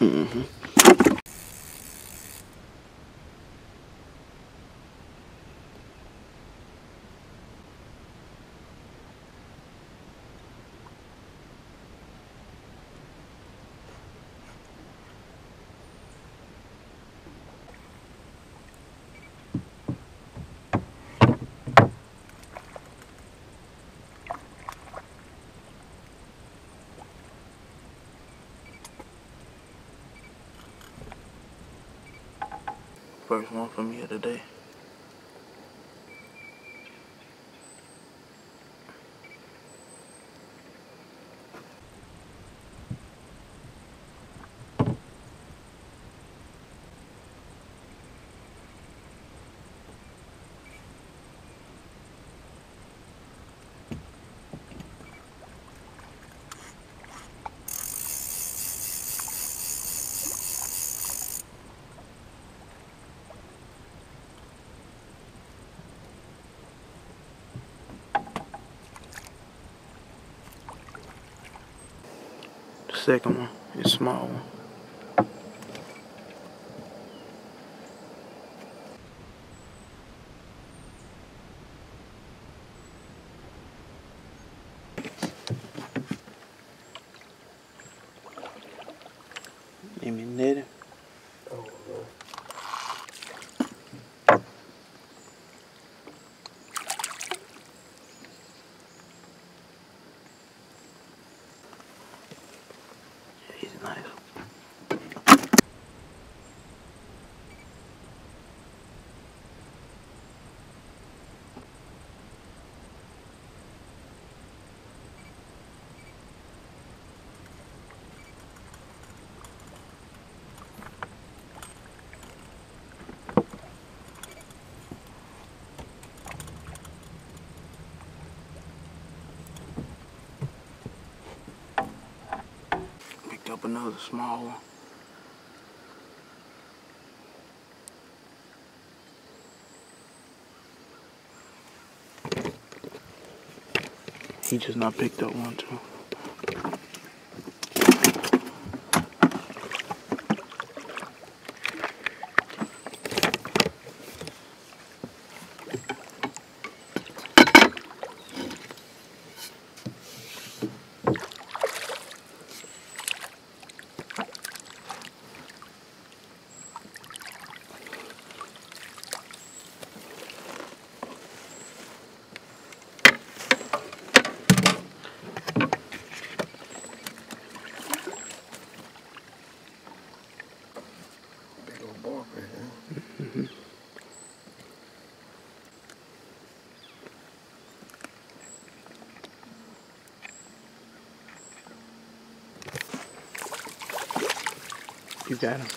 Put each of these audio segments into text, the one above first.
Mm-hmm. First one from here today. The second one is small one. Give me netting. Oh, no. He's nice. Picked up another small one. He just not picked up one too. Big old bark right there. Mm-hmm. You got him.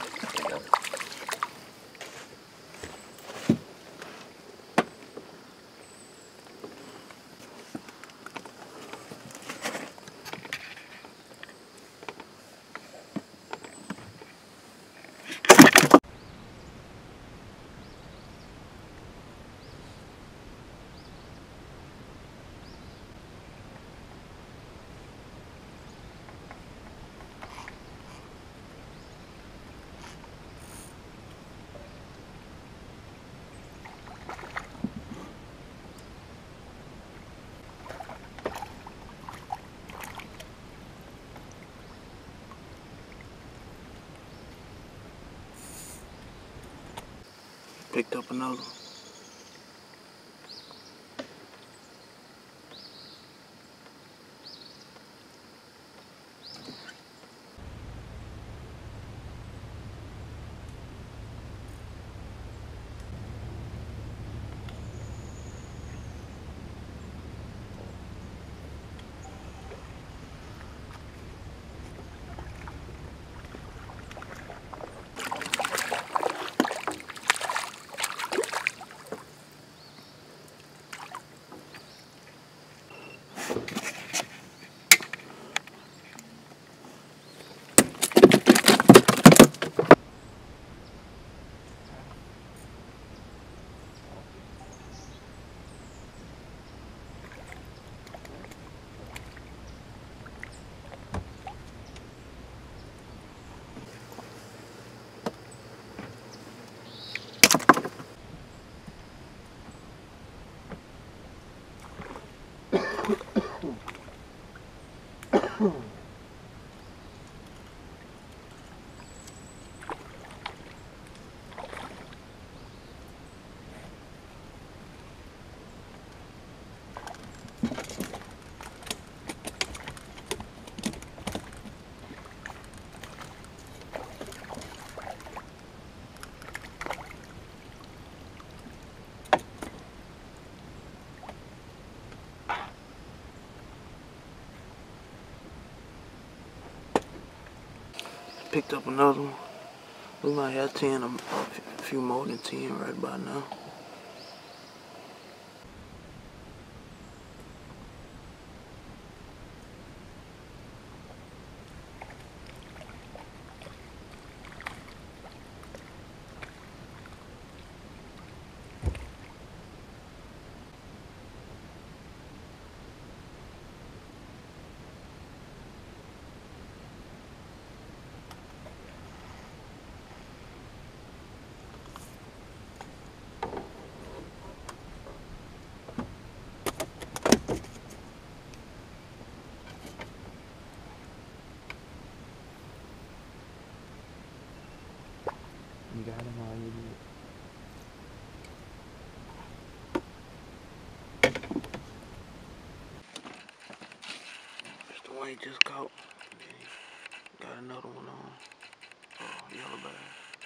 Picked up another one. picked up another one. We might have 10, a few more than 10 right about now. You got him all you need. That's the one he just caught. Got another one on. Oh, yellow bass.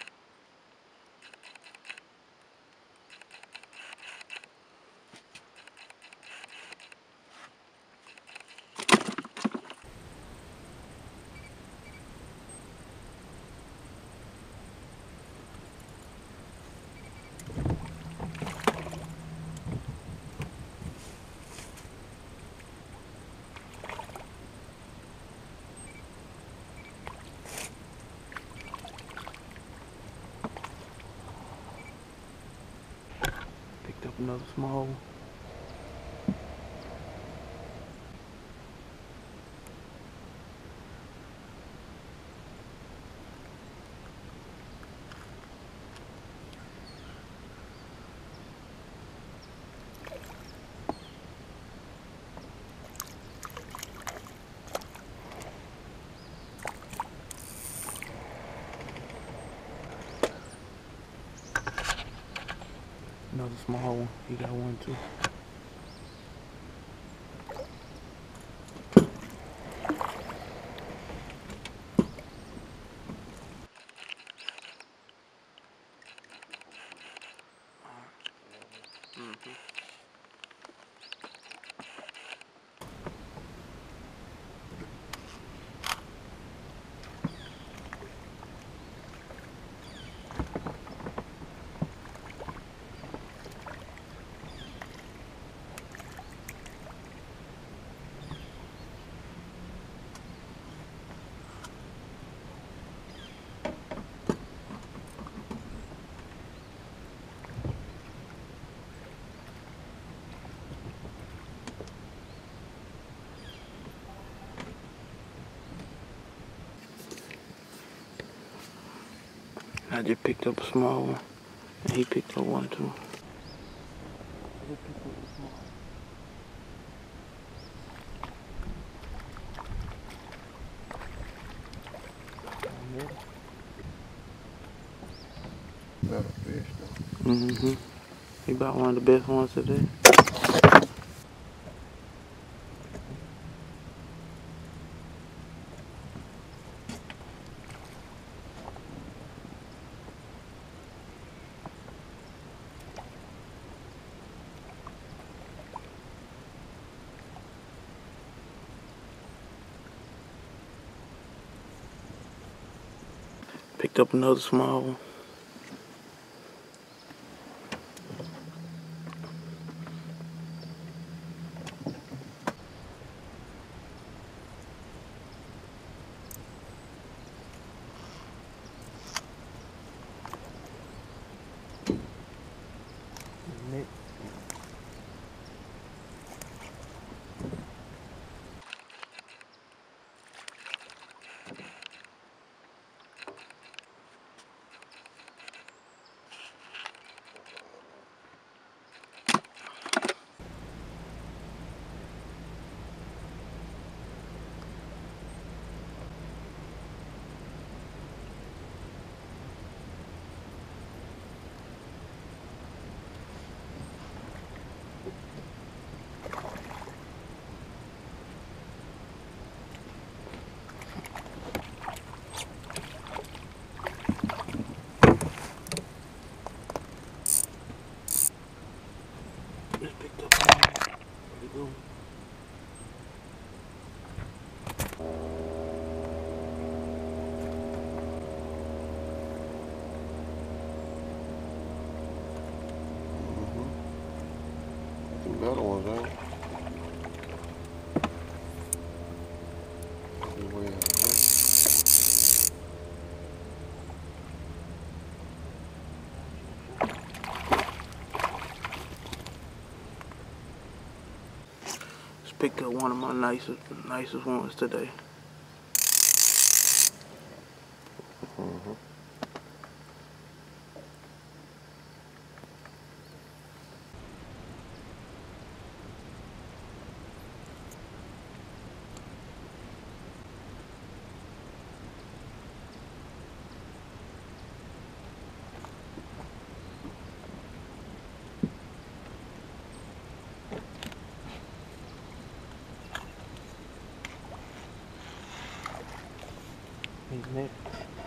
Picked up another small one. Another small one. He got one too. I just picked up a small one, and he picked up one too. He picked up a small one. Not a fish though. Mm-hmm. He about one of the best ones today. Picked up another small one. the other ones, ain't it? Way out there. Just picked up one of my nicest ones today. Isn't it?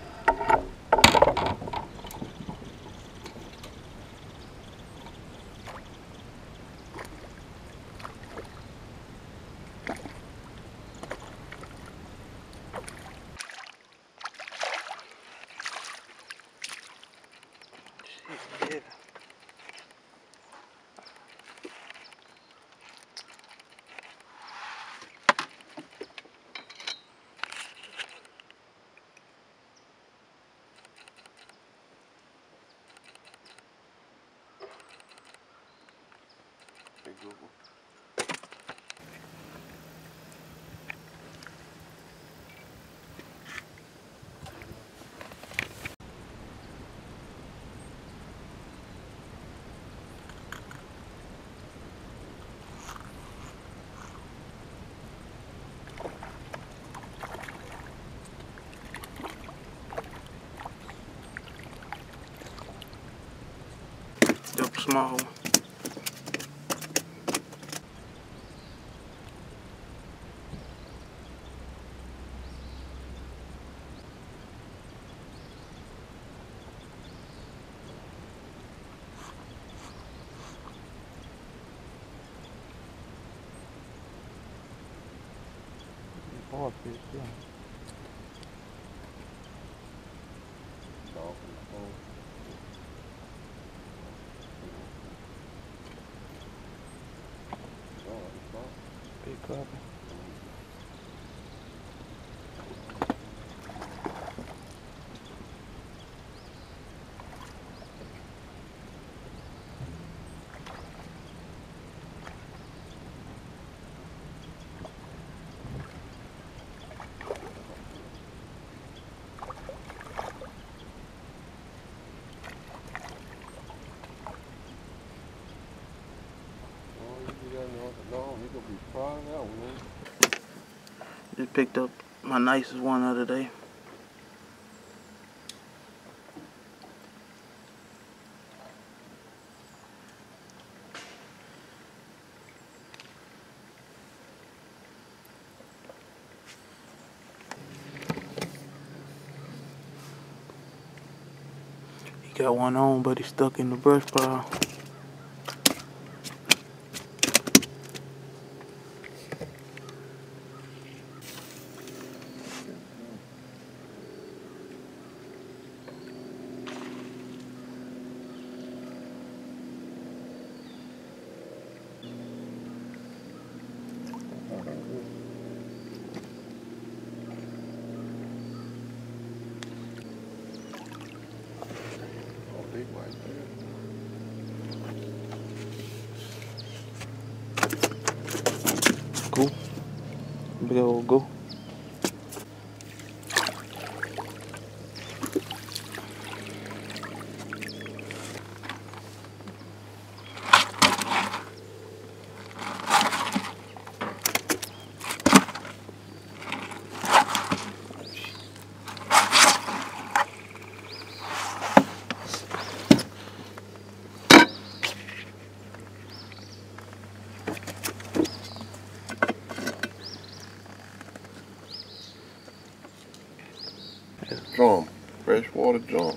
Shit, Hey, Google. Double small. Hard fish, yeah. Dog in the phone. Big copper. No, he gonna be proud of that one, man. Just picked up my nicest one of the day. He got one on, but he's stuck in the brush pile. Oh, big right there. Cool. Big old go. Drum. Freshwater drum.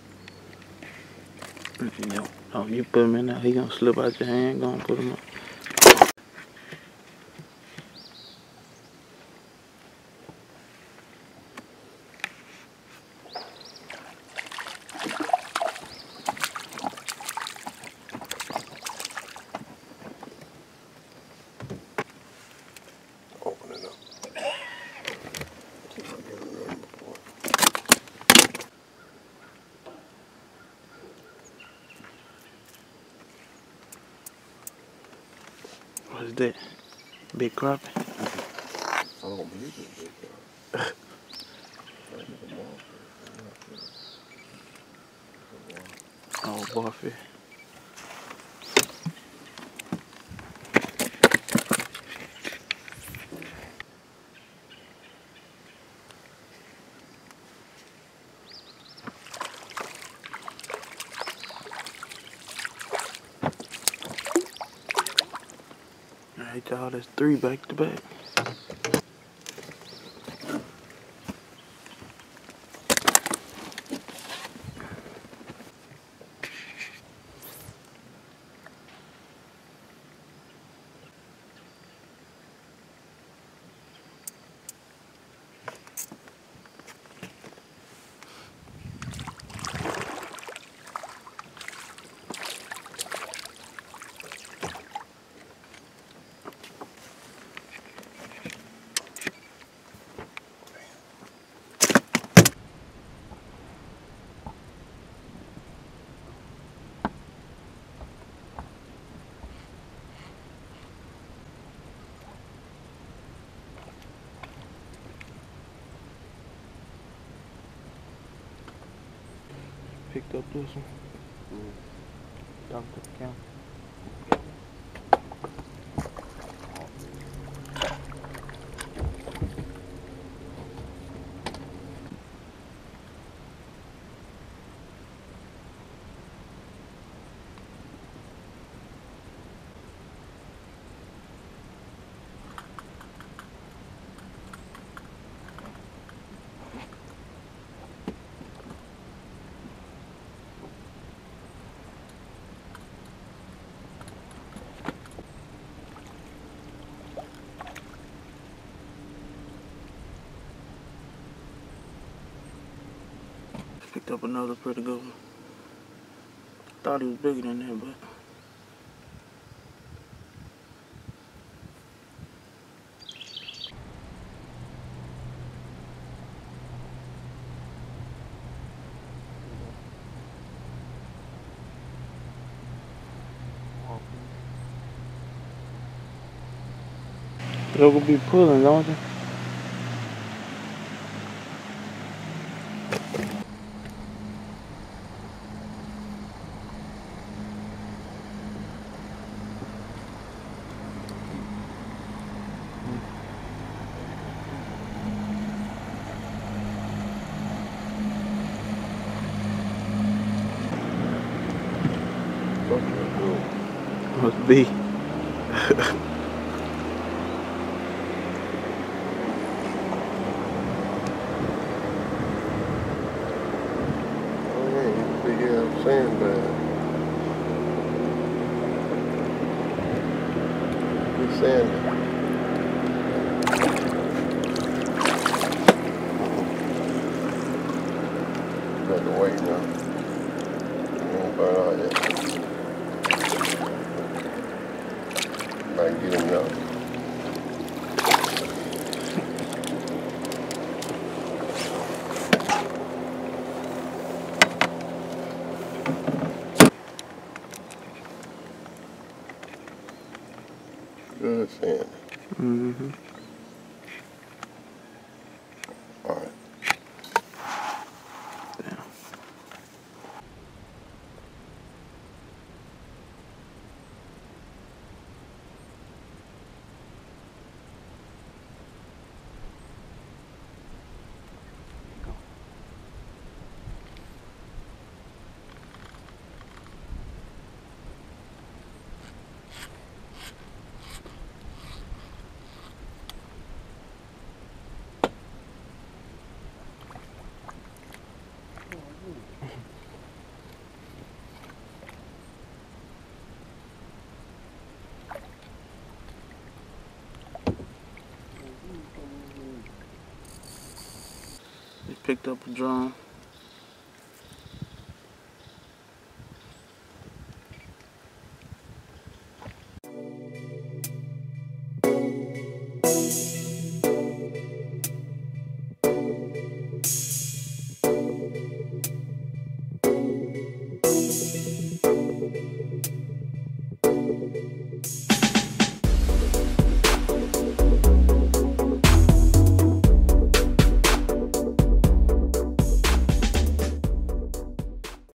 No, you put him in there, he gonna slip out your hand, gonna put him up. What's that? Big crappie? I don't believe it's big crappie. I think it's a monster. I'm not sure. Oh, barfish. Alright, y'all, that's 3 back to back. Picked up this one. Dumped the camera. Picked up another pretty good one. Thought he was bigger than that, but they're gonna be pulling, don't they? Must be. Big ass sandbag. Big sand. Got to wait now. Won't burn out yet. Might get him now. Good sand. Mm-hmm. All right. Damn. They picked up a drum.